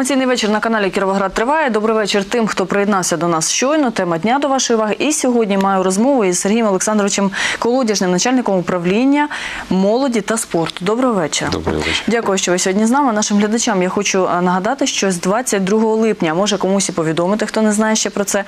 Інформаційний вечір на каналі «Кіровоград» триває. Добрий вечір тим, хто приєднався до нас щойно. Тема дня до вашої уваги. І сьогодні маю розмову із Сергієм Олександровичем Колодяжним, начальником управління молоді та спорту. Доброго вечора. Доброго вечора. Дякую, що ви сьогодні з нами. Нашим глядачам я хочу нагадати, що з 22 липня, може комусь і повідомити, хто не знає ще про це,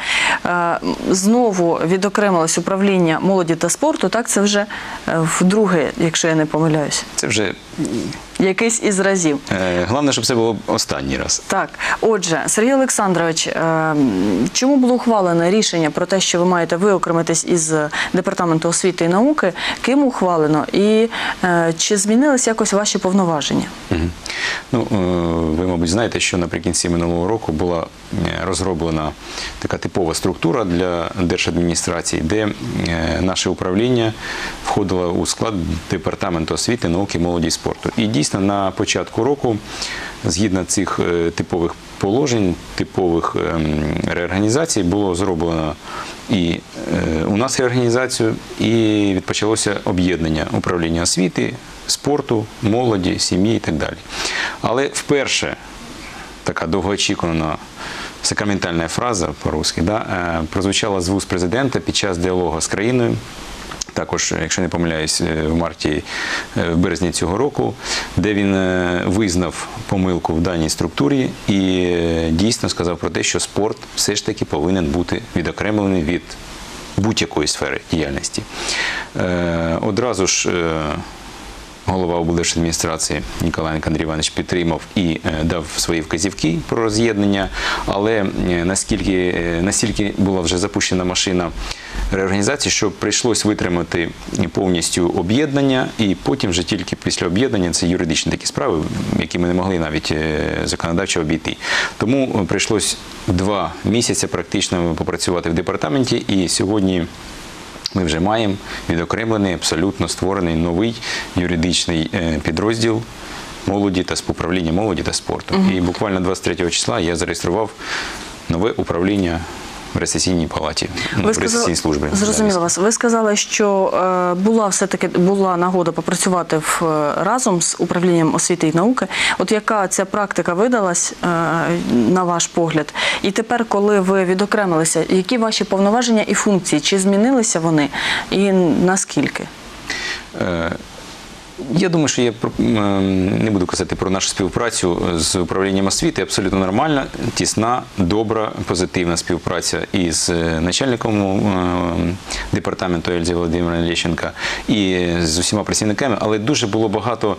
знову відокремилось управління молоді та спорту. Так, це вже вдруге, якщо я не помиляюсь. Це вже якийсь із разів. Головне, щоб це було останній раз. Так. Отже, Сергій Олександрович, чому було ухвалене рішення про те, що ви маєте виокремитись із Департаменту освіти і науки? Ким ухвалено? І чи змінились якось ваші повноваження? Ну, ви, мабуть, знаєте, що наприкінці минулого року була розроблена така типова структура для держадміністрації, де наше управління входило у склад Департаменту освіти, науки, молоді і спорту. І дійсно на початку року, згідно цих типових положень, типових реорганізацій, було зроблено і у нас реорганізацію, і відпочалося об'єднання управління освіти, спорту, молоді, сім'ї і так далі. Але вперше така довгоочікувана сакраментальна фраза по-русски прозвучала з вуст президента під час діалогу з країною. Також, якщо не помиляюсь, в березні цього року, де він визнав помилку в даній структурі і дійсно сказав про те, що спорт все ж таки повинен бути відокремлений від будь-якої сфери діяльності. Одразу ж голова облдержадміністрації Ніколаєнко Андрій Іванович підтримав і дав свої вказівки про роз'єднання, але настільки була вже запущена машина реорганізації, що прийшлось витримати повністю об'єднання, і потім вже тільки після об'єднання, це юридичні такі справи, які ми не могли навіть законодавчо обійти. Тому прийшлось 2 місяці практично попрацювати в департаменті, і сьогодні ми вже маємо відокремлений, абсолютно створений новий юридичний підрозділ молоді та управління молоді та спорту. І буквально 23 числа я зареєстрував нове управління в ресесійній палаті, в ресесійній службі. Зрозуміло вас. Ви сказали, що була нагода попрацювати разом з управлінням освіти і науки. От яка ця практика видалась, на ваш погляд? І тепер, коли ви відокремилися, які ваші повноваження і функції? Чи змінилися вони? І наскільки? Я думаю, що я не буду казати про нашу співпрацю з управлінням освіти. Абсолютно нормальна, тісна, добра, позитивна співпраця із начальником департаменту Ельзою Володимирівною Лещенко і з усіма працівниками, але дуже було багато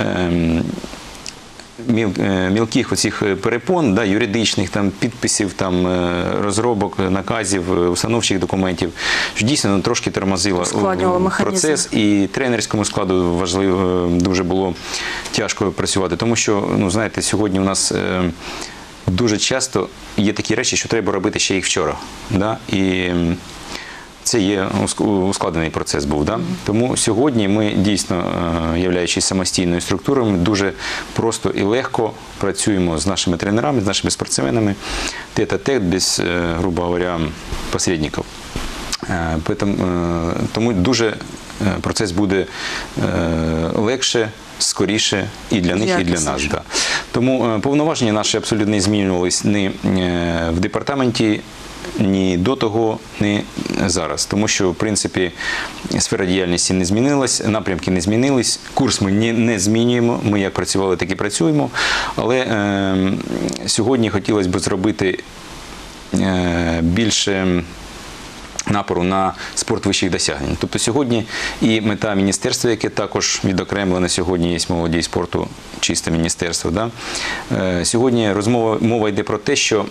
мілких оцих перепон, юридичних підписів, розробок, наказів, установчих документів, що дійсно трошки тормозило процес, і тренерському складу важливо, дуже було тяжко працювати, тому що, знаєте, сьогодні у нас дуже часто є такі речі, що треба робити ще їх вчора, і це є ускладений процес був. Тому сьогодні ми дійсно, являючись самостійною структурою, дуже просто і легко працюємо з нашими тренерами, з нашими спортсменами, тет-а-тет, без, грубо говоря, посередників. Тому дуже процес буде легше, скоріше і для них, і для нас. Тому повноваження наші абсолютно не змінювалися ні в департаменті, ні до того, ні зараз. Тому що, в принципі, сфера діяльності не змінилась, напрямки не змінились, курс ми не змінюємо, ми як працювали, так і працюємо. Але сьогодні хотілося б зробити більше напору на спорт вищих досягнень. Тобто сьогодні і мета міністерства, яке також відокремлене, сьогодні є молоді і спорту, чисте міністерство. Сьогодні мова йде про те, що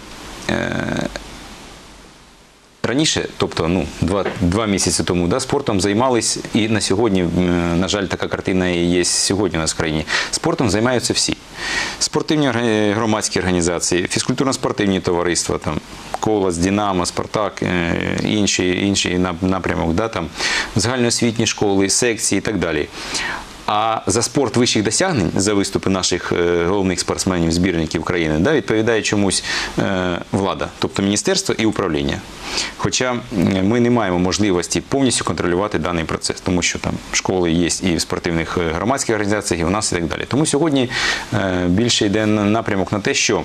раніше, тобто 2 місяці тому, спортом займались, і на сьогодні, на жаль, така картина і є сьогодні у нас в країні, спортом займаються всі. Спортивні громадські організації, фізкультурно-спортивні товариства, «Колос», «Динамо», «Спартак», інший напрямок, загальноосвітні школи, секції і так далі. А за спорт вищих досягнень, за виступи наших головних спортсменів, збірників країни, да, відповідає чомусь влада, тобто міністерство і управління. Хоча ми не маємо можливості повністю контролювати даний процес, тому що там школи є і в спортивних громадських організаціях, і у нас і так далі. Тому сьогодні більше йде напрямок на те, що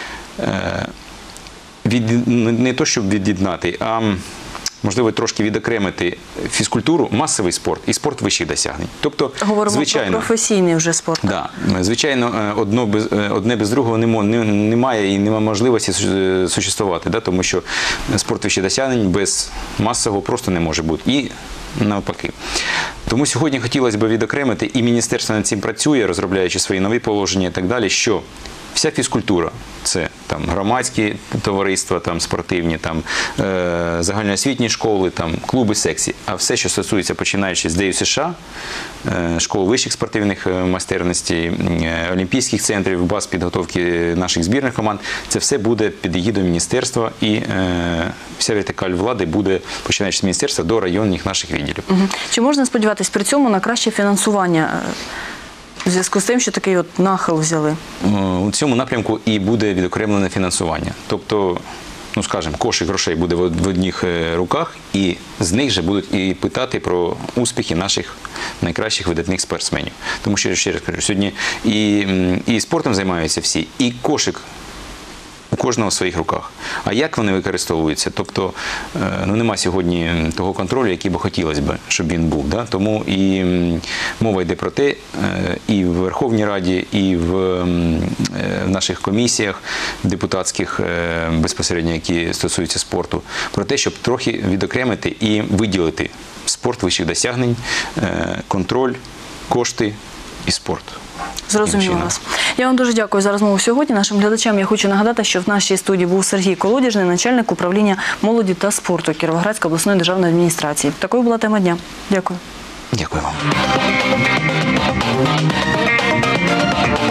не то, щоб від'єднати, а можливо трошки відокремити фізкультуру, масовий спорт і спорт вищих досягнень. Тобто, Говоримо звичайно, про професійний вже спорт. Да, звичайно, одне без другого немає і немає можливості существувати, да, тому що спорт вищих досягнень без масового просто не може бути. І навпаки. Тому сьогодні хотілося б відокремити, і міністерство над цим працює, розробляючи свої нові положення і так далі, що вся фізкультура – це там громадські товариства, там спортивні, там загальноосвітні школи, там клуби, секції, а все, що стосується, починаючи з ДЮСШ, США, школ вищих спортивних майстерностей, олімпійських центрів, баз підготовки наших збірних команд, це все буде під егідою міністерства, і вся вертикаль влади буде, починаючи з міністерства, до районних наших відділів. Чи можна сподіватись при цьому на краще фінансування? У зв'язку з тим, що такий от нахил взяли? У цьому напрямку і буде відокремлене фінансування. Тобто, ну скажімо, кошик грошей буде в одних руках, і з них же будуть і питати про успіхи наших найкращих видатних спортсменів. Тому що, ще раз кажу, сьогодні і спортом займаються всі, і кошик у кожного в своїх руках. А як вони використовуються? Тобто, ну, нема сьогодні того контролю, який би хотілося б, щоб він був. Да? Тому і мова йде про те, і в Верховній Раді, і в наших комісіях депутатських, безпосередньо, які стосуються спорту, про те, щоб трохи відокремити і виділити спорт вищих досягнень, контроль, кошти і спорт. Зрозуміло вас. Я вам дуже дякую за розмову сьогодні. Нашим глядачам я хочу нагадати, що в нашій студії був Сергій Колодіжний, начальник управління молоді та спорту Кіровоградської обласної державної адміністрації. Такою була тема дня. Дякую. Дякую вам.